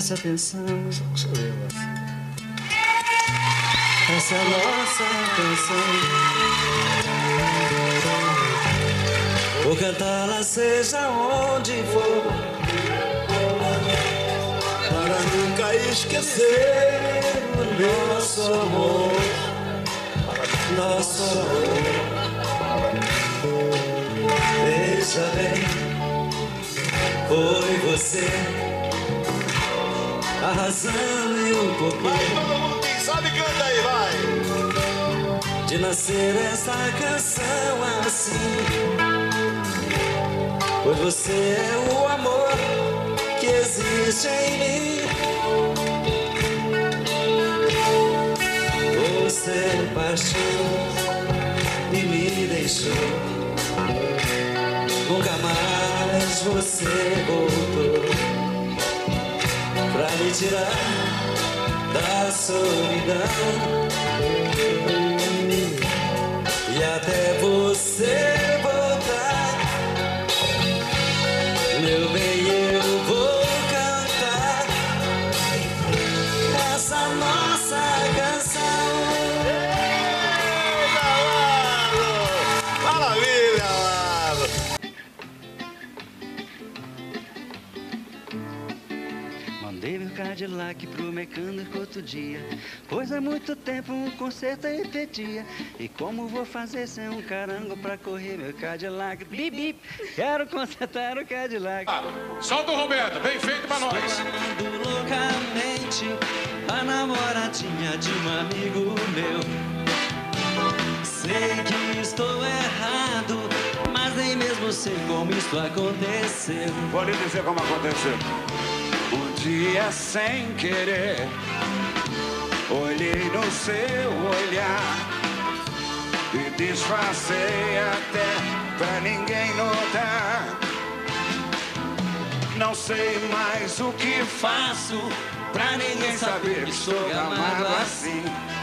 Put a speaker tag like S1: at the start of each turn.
S1: Presta atenção, essa nossa canção. Vou cantá-la seja onde for, para nunca esquecer o nosso amor, nosso amor. Veja bem, foi você a razão e o porquê.
S2: Vai, todo mundo quem sabe canta aí, vai.
S1: De nascer essa canção assim. Pois você é o amor que existe em mim. Você partiu e me deixou. Nunca mais você voltou pra me tirar da solidão. E até você voltar, meu bem, eu vou cantar essa nossa canção.
S2: Maravilha, mano.
S3: Mandei meu Cadillac pro mecânico outro dia, pois há muito tempo um conserto aí pedia. E como vou fazer sem um carango pra correr meu Cadillac? Bip, bip, quero consertar o Cadillac.
S4: Solta o Roberto, bem feito pra nós.
S1: Amando loucamente a namoradinha de um amigo meu. Sei que estou errado, mas nem mesmo sei como isso aconteceu.
S2: Vou lhe dizer como aconteceu.
S5: Um dia sem querer, olhei no seu olhar e disfarcei até pra ninguém notar. Não sei mais o que faço pra ninguém saber que estou amado assim.